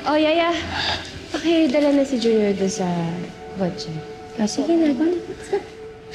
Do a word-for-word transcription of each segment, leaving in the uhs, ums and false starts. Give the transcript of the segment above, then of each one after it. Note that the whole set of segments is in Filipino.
Oh, Yaya. Okay, dala na si Junior doon sa kotse. Oh, sige na, go na. Let's go.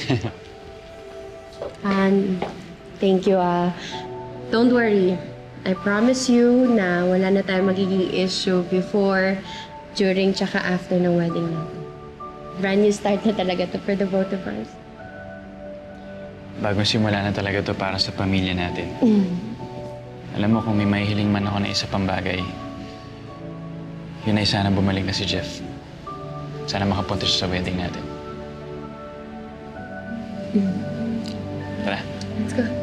Han, thank you, ah. Don't worry. I promise you na wala na tayong magiging issue before, during, tsaka after ng wedding natin. Brand new start na talaga to for the both of us. Bagong simula na talaga to para sa pamilya natin. Mm. Alam mo, kung may mahihiling man ako na isa pang bagay, yun ay sana bumalik na si Jeff. Sana makapunta siya sa wedding natin. Mm. Tara. Let's go.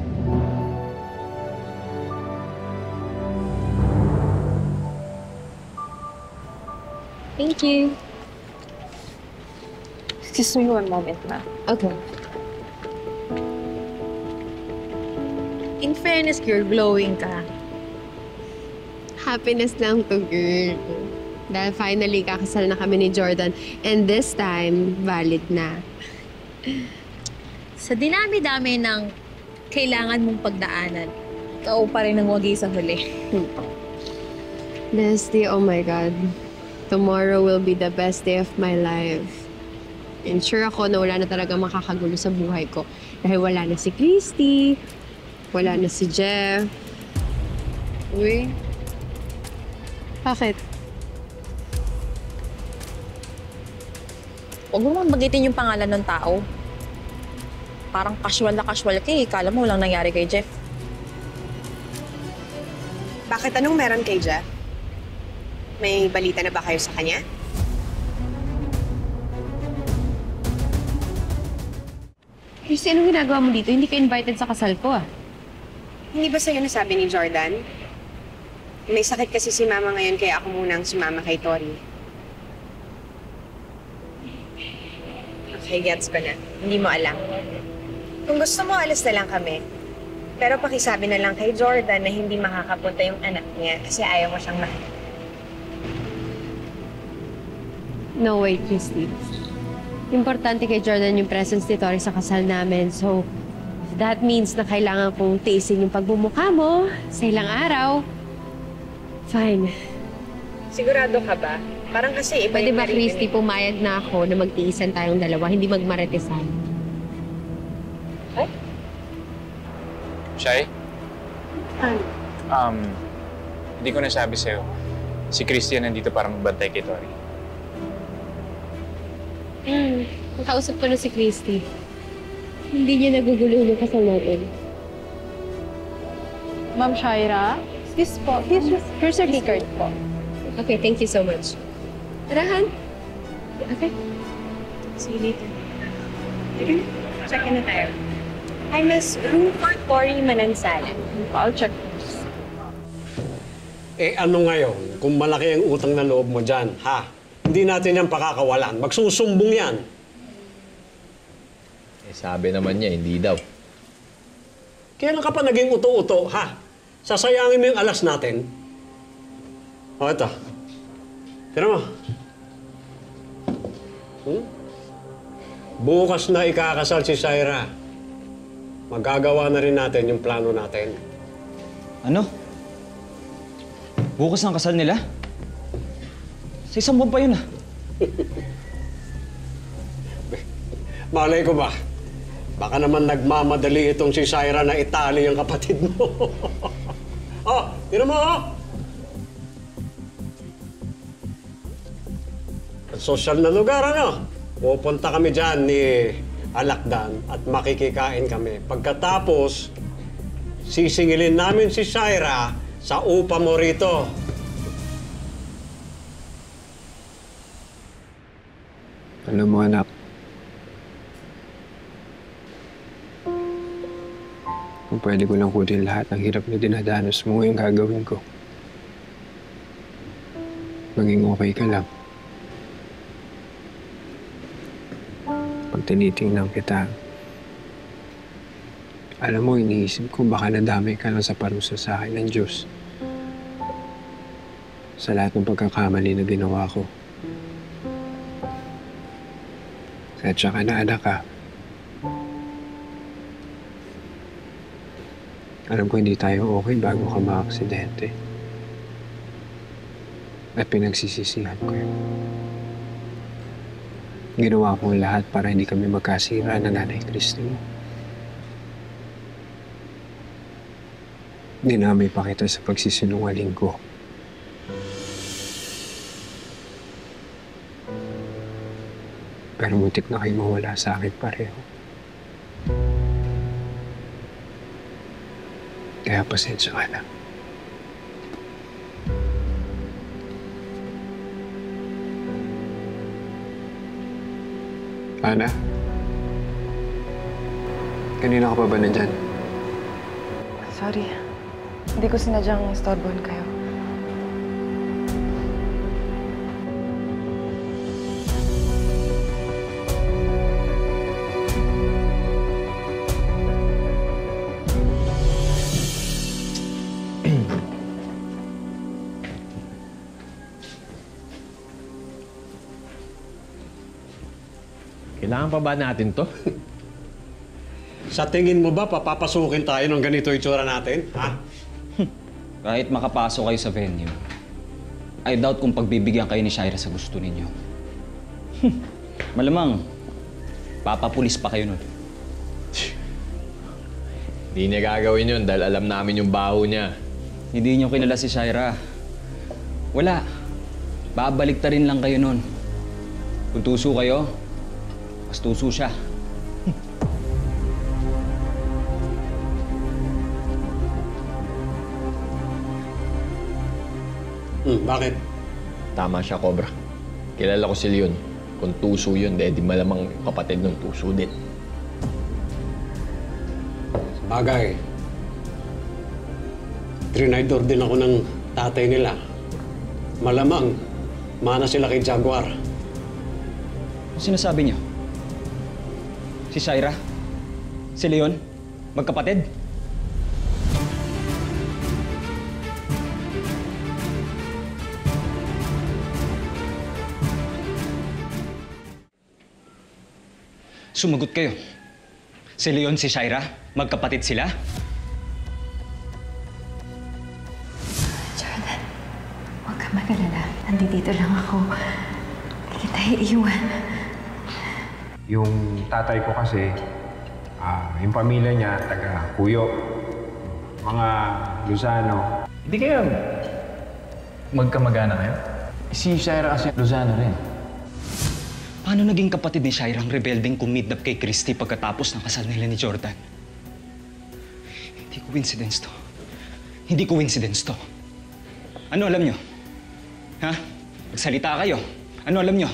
Thank you. Excuse me one moment, ma. Okay. In fairness, girl, glowing ka. Happiness lang to, girl. Dahil finally, kakasal na kami ni Jordan. And this time, valid na. Sa dinami-dami ng kailangan mong pagdaanan, ikaw pa rin ang wagi sa huli. Leslie, oh my God. Tomorrow will be the best day of my life. And sure ako na wala na talaga makakagulo sa buhay ko. Dahil wala na si Christy, wala na si Jeff. Uy, Bakit? huwag mo naman bagitin yung pangalan ng tao. Parang casual na casual ka eh. Kala mo walang nangyari kay Jeff. Bakit anong meron kay Jeff? May balita na ba kayo sa kanya? Christy, anong ginagawa mo dito? Hindi ka invited sa kasal ko, ah. Hindi ba sa'yo nasabi ni Jordan? May sakit kasi si Mama ngayon kaya ako munang sumama kay Tori. Okay, gets ko na. Hindi mo alam. Kung gusto mo, alis na lang kami. Pero pakisabi na lang kay Jordan na hindi makakapunta yung anak niya kasi ayaw mo siyang makita. No, wait, Christy. Importante kay Jordan yung presence ni Tori sa kasal namin. So, if that means na kailangan kong tiisin yung pagbumukha mo sa ilang araw, fine. Sigurado ka ba? Parang kasi iba Pwede yung ba, naririnig. Christy, pumayag na ako na magtiisan tayong dalawa, hindi magmaritesan? Ay? Shai? Ano? Um, hindi ko nasabi sa'yo. Si Christian nandito para magbantay kay Tori. Hmm, nakausap ko na si Christy. Hindi niya nagugulo yung kasal natin. Ma'am Shaira, this po, here's your, here's your key card po. Okay, thank you so much. Tara, Han. Okay. See you later. Sige na. Check in na tayo. Hi, Miss. Room for Tori Manansala. I'll check. Eh ano ngayon, kung malaki ang utang na loob mo dyan, ha? Hindi natin yan pakakawalan. Magsusumbong yan. Eh, sabi naman niya, hindi daw. Kailan ka pa naging uto-uto, ha? Sasayangin mo yung alas natin. O, ito. Tira mo. Hmm? Bukas na ikakasal si Shaira. Magagawa na rin natin yung plano natin. Ano? Bukas ang kasal nila? Sa isang buwan pa yun, ah. Malay ko ba? Baka naman nagmamadali itong si Shaira na itali yung kapatid mo. Oh, tira mo, oh! Social na lugar, ano? Pupunta kami dyan ni Alakdan at makikikain kami. Pagkatapos, sisingilin namin si Shaira sa upa mo rito. Alam mo, anak, kung pwede ko lang kunin lahat ng hirap na dinadanas mo, ngayon gagawin ko. Maging okay ka lang. Pag tinitingnan kita, alam mo, iniisip ko baka nadamay ka lang sa parusa sa akin ng Diyos. Sa lahat ng pagkakamali na ginawa ko. At saka na anak ka. Alam ko hindi tayo okay bago ka ma-aksidente. At pinagsisisihan ko yun. Ginawa ko ang lahat para hindi kami magkasira ng Nanay Christy mo. Dinamay pa kita sa pagsisinungaling ko. Pero muntik na kayo mawala sa akin pareho. Kaya pasensya ka na. Ana? Kanina ka pa ba nandyan? Sorry. Hindi ko sinadyang istorbohan kayo. Kailangan pa ba natin to? Sa tingin mo ba, papapasukin tayo ng ganito itsura natin? Ha? Kahit makapasok kayo sa venue, I doubt kung pagbibigyan kayo ni Shaira sa gusto ninyo. Malamang, papapulis pa kayo nun. Hindi niya gagawin yun dahil alam namin yung baho niya. Hindi niyo kilala si Shaira. Wala. Babalik ta rin lang kayo nun. Kung tuso kayo, mas tuso siya. Hmm, bakit? Tama siya, Cobra. Kilala ko si Leon. Kung tuso yun, di malamang kapatid ng tuso din. Bagay. Trinidor din ako ng tatay nila. Malamang, mana sila kay Jaguar. Ano sinasabi niyo? Si Shaira? Si Leon? Magkapatid? Sumagot kayo. Si Leon, si Shaira? Magkapatid sila? Jordan, huwag ka mag-alala. Nandito lang ako. Hindi kita iiwan. Yung tatay ko kasi, ah, yung pamilya niya, taga Puyo. Mga Luzano. Hindi kayo magkamagana kayo? Si Shaira kasi Luzano rin. Paano naging kapatid ni Shaira ang rebeldeng kumidnap kay Christy pagkatapos ng kasal nila ni Jordan? Hindi coincidence to. Hindi coincidence to. Ano alam nyo? Ha? Magsalita kayo. Ano alam nyo?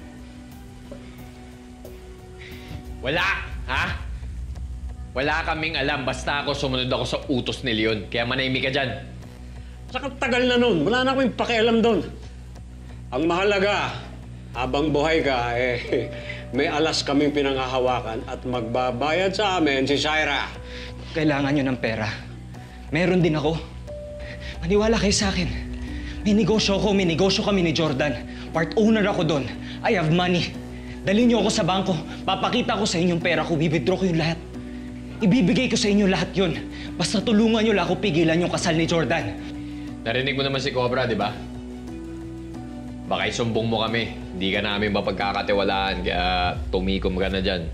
Wala! Ha? Wala kaming alam. Basta ako sumunod ako sa utos ni Leon. Kaya manahimik ka dyan. Saka tagal na nun. Wala na kaming pakialam doon. Ang mahalaga, habang buhay ka, eh, may alas kaming pinanghahawakan at magbabayad sa amin si Shaira. Kailangan nyo ng pera. Meron din ako. Maniwala kayo sa akin. May negosyo ako, may negosyo kami ni Jordan. Part owner ako doon. I have money. Dalhin niyo ako sa bangko. Papakita ko sa inyo yung pera ko. Bibidro ko yung lahat. Ibibigay ko sa inyo lahat yun. Basta tulungan niyo lang ako pigilan yung kasal ni Jordan. Narinig mo naman si Cobra, di ba? Baka isumbong mo kami. Hindi ka namin mapagkakatiwalaan, kaya tumikom ka na dyan.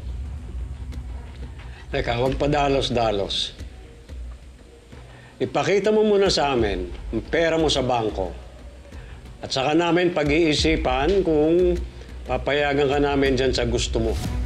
Teka, huwag pa dalos-dalos. Ipakita mo muna sa amin ang pera mo sa bangko. At saka namin pag-iisipan kung papayagan ka namin dyan sa gusto mo.